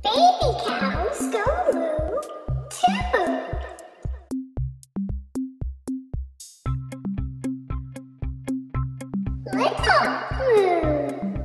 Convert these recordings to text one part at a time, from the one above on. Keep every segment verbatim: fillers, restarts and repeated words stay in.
Baby cows go moo too. Little moo.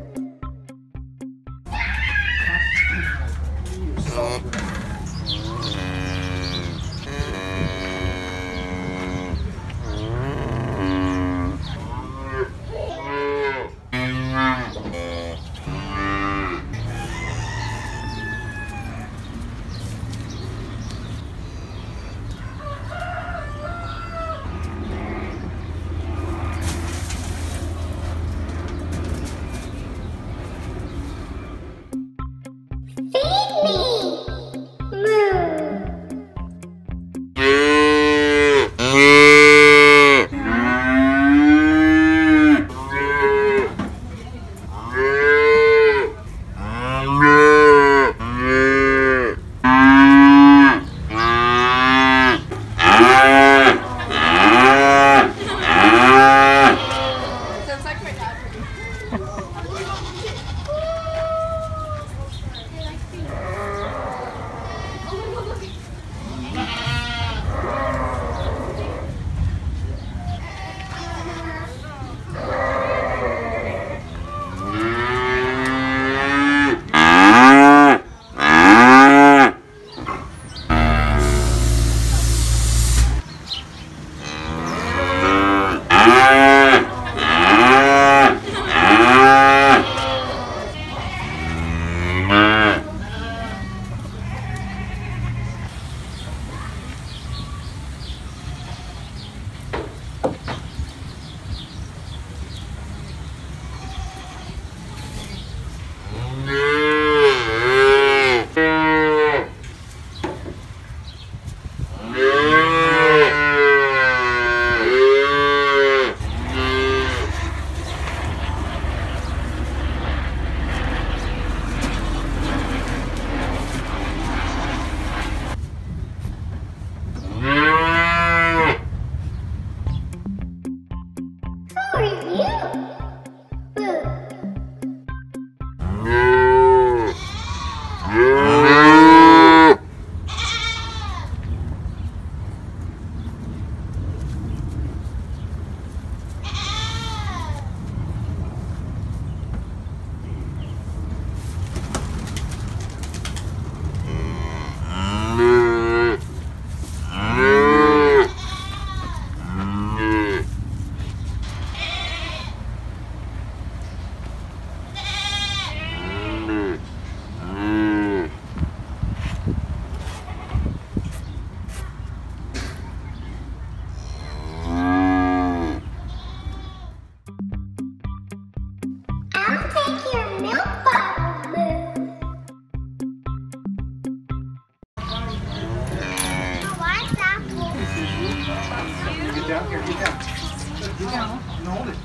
Down here, get down. Get down and hold it.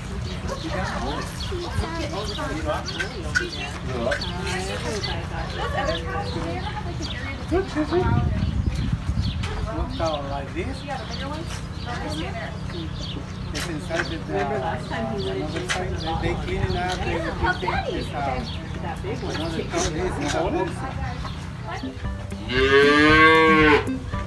Get down and hold it. Look out like this. Yeah, the bigger ones. They're stay there. It's inside the. Remember last time he went Another side, they, they clean it up. They take this out. that big one. Another cover is hold it. Yeah.